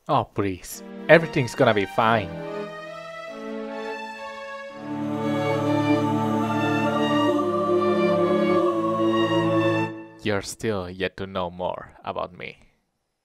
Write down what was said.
Oh, please. Everything's gonna be fine. You're still yet to know more about me.